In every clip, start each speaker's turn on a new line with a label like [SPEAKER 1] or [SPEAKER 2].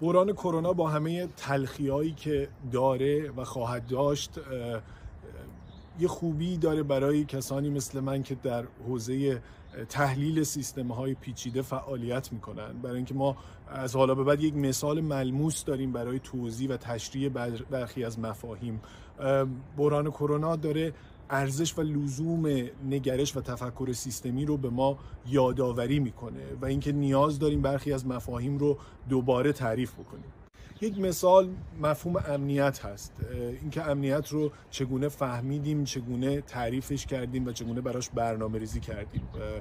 [SPEAKER 1] بحران کرونا با همه تلخی‌هایی که داره و خواهد داشت یه خوبی داره برای کسانی مثل من که در حوزه تحلیل سیستم‌های پیچیده فعالیت میکنن، برای اینکه ما از حالا به بعد یک مثال ملموس داریم برای توضیح و تشریح برخی از مفاهیم. بحران کرونا داره ارزش و لزوم نگرش و تفکر سیستمی رو به ما یادآوری میکنه و اینکه نیاز داریم برخی از مفاهیم رو دوباره تعریف بکنیم. یک مثال مفهوم امنیت هست، اینکه امنیت رو چگونه فهمیدیم، چگونه تعریفش کردیم و چگونه براش برنامه‌ریزی کردیم.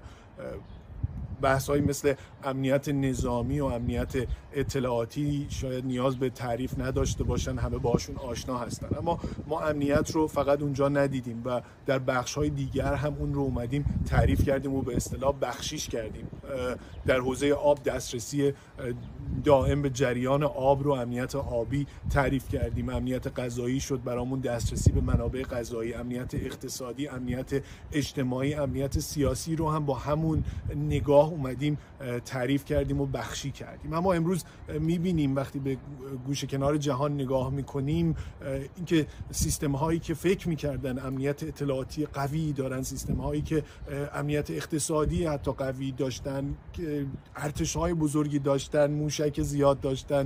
[SPEAKER 1] بحث‌هایی مثل امنیت نظامی و امنیت اطلاعاتی شاید نیاز به تعریف نداشته باشن، همه باشون آشنا هستن، اما ما امنیت رو فقط اونجا ندیدیم و در بخش‌های دیگر هم اون رو اومدیم تعریف کردیم و به اصطلاح بخشیش کردیم. در حوزه آب دسترسی دائم به جریان آب رو امنیت آبی تعریف کردیم. امنیت غذایی شد برامون دسترسی به منابع غذایی. امنیت اقتصادی، امنیت اجتماعی، امنیت سیاسی رو هم با همون نگاه اومدیم تعریف کردیم و بخشی کردیم. اما امروز میبینیم وقتی به گوشه کنار جهان نگاه میکنیم اینکه سیستم هایی که فکر میکردن امنیت اطلاعاتی قوی دارن، سیستم هایی که امنیت اقتصادی حتی قوی داشتن، ارتش های بزرگی داشتن، موشک زیاد داشتن،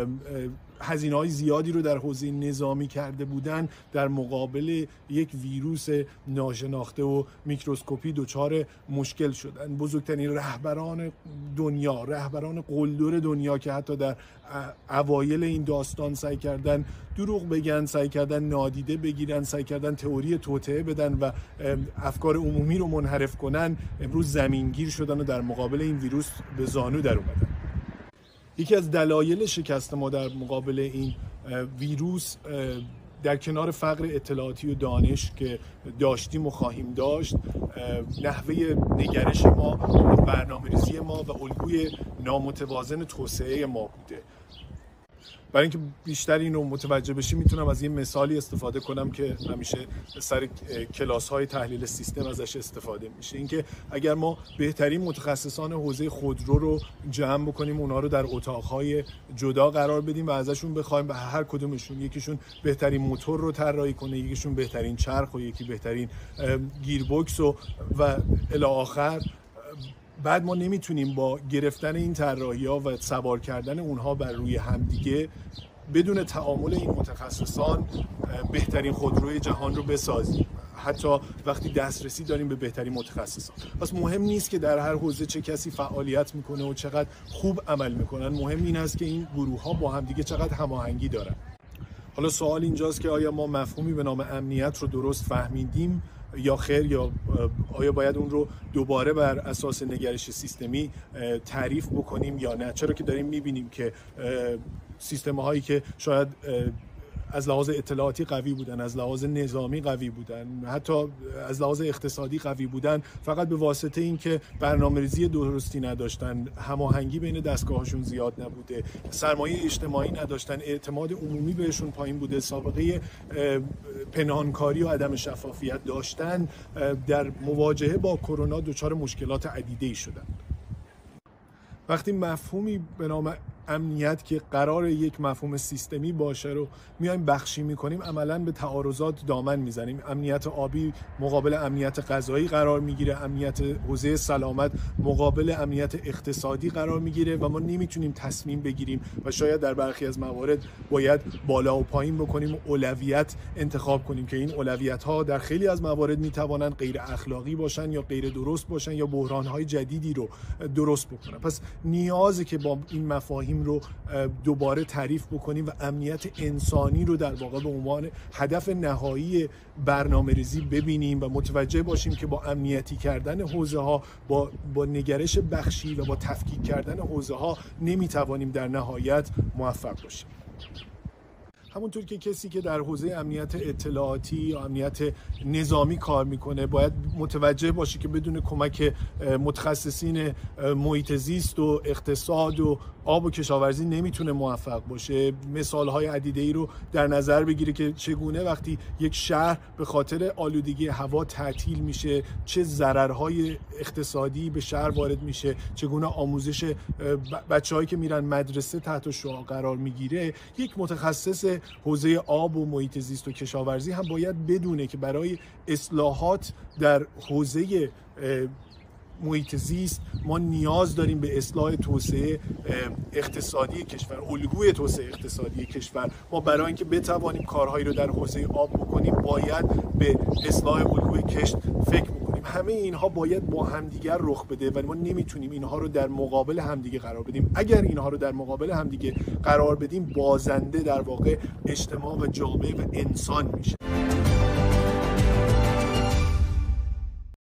[SPEAKER 1] هزینه‌های زیادی رو در حوزه نظامی کرده بودن، در مقابل یک ویروس ناشناخته و میکروسکوپی دچار مشکل شدن. بزرگترین رهبران دنیا، رهبران قلدر دنیا که حتی در اوایل این داستان سعی کردن دروغ بگن، سعی کردن نادیده بگیرن، سعی کردن تئوری توطئه بدن و افکار عمومی رو منحرف کنن، امروز زمینگیر شدن و در مقابل این ویروس به زانو در اومدن. یکی از دلایل شکست ما در مقابل این ویروس در کنار فقر اطلاعاتی و دانش که داشتیم و خواهیم داشت، نحوه نگرش ما، برنامه‌ریزی ما و الگوی نامتوازن توسعه ما بوده. برای اینکه بیشتر این رو متوجه بشیم میتونم از یه مثالی استفاده کنم که همیشه سر کلاس‌های تحلیل سیستم ازش استفاده میشه. اینکه اگر ما بهترین متخصصان حوزه خودرو رو جمع بکنیم، اونا رو در اتاق‌های جدا قرار بدیم و ازشون بخوایم به هر کدومشون، یکیشون بهترین موتور رو طراحی کنه، یکیشون بهترین چرخ و یکی بهترین گیربکس و الی آخر، بعد ما نمیتونیم با گرفتن این طراحی‌ها و سوار کردن اونها بر روی همدیگه بدون تعامل این متخصصان بهترین خودروی جهان رو بسازیم، حتی وقتی دسترسی داریم به بهترین متخصصان. پس مهم نیست که در هر حوزه چه کسی فعالیت میکنه و چقدر خوب عمل میکنن، مهم این است که این گروه‌ها با همدیگه چقدر هماهنگی دارن. حالا سوال اینجاست که آیا ما مفهومی به نام امنیت رو درست فهمیدیم یا خیر، یا آیا باید اون رو دوباره بر اساس نگرش سیستمی تعریف بکنیم یا نه؟ چرا که داریم میبینیم که سیستم هایی که شاید از لحاظ اطلاعاتی قوی بودن، از لحاظ نظامی قوی بودن، حتی از لحاظ اقتصادی قوی بودن، فقط به واسطه اینکه برنامه‌ریزی درستی نداشتن، هماهنگی بین دستگاهشون زیاد نبوده، سرمایه اجتماعی نداشتن، اعتماد عمومی بهشون پایین بوده، سابقه پنهانکاری و عدم شفافیت داشتن، در مواجهه با کرونا دچار مشکلات عدیده‌ای شدن. وقتی مفهومی به نام امنیت که قرار یک مفهوم سیستمی باشه رو میایم بخشی میکنیم، عملاً به تعارضات دامن میزنیم. امنیت آبی مقابل امنیت غذایی قرار میگیره، امنیت حوزه سلامت مقابل امنیت اقتصادی قرار میگیره و ما نمیتونیم تصمیم بگیریم و شاید در برخی از موارد باید بالا و پایین بکنیم و اولویت انتخاب کنیم که این اولویت ها در خیلی از موارد میتوانند غیر اخلاقی باشن یا غیر درست باشن یا بحران های جدیدی رو درست بکنن. پس نیازه که با این مفاهیم رو دوباره تعریف بکنیم و امنیت انسانی رو در واقع به عنوان هدف نهایی برنامه‌ریزی ببینیم و متوجه باشیم که با امنیتی کردن حوزه ها، با نگرش بخشی و با تفکیک کردن حوزه ها نمیتوانیم در نهایت موفق باشیم. همونطور که کسی که در حوزه امنیت اطلاعاتی یا امنیت نظامی کار میکنه باید متوجه باشه که بدون کمک متخصصین محیط زیست و اقتصاد و آب و کشاورزی نمیتونه موفق باشه. مثال‌های عدیده‌ای رو در نظر بگیره که چگونه وقتی یک شهر به خاطر آلودگی هوا تعطیل میشه چه ضررهای اقتصادی به شهر وارد میشه، چگونه آموزش بچه‌هایی که میرن مدرسه تحت شعاع قرار میگیره. یک متخصص حوزه آب و محیط زیست و کشاورزی هم باید بدونه که برای اصلاحات در حوزه محیط زیست ما نیاز داریم به اصلاح توسعه اقتصادی کشور، الگوی توسعه اقتصادی کشور. ما برای اینکه بتوانیم کارهایی رو در حوزه آب بکنیم باید به اصلاح الگوی کشت فکر بکنیم. همه اینها باید با همدیگر رخ بده ولی ما نمیتونیم اینها رو در مقابل همدیگه قرار بدیم. اگر اینها رو در مقابل همدیگه قرار بدیم بازنده در واقع اجتماع و جامعه و انسان میشه.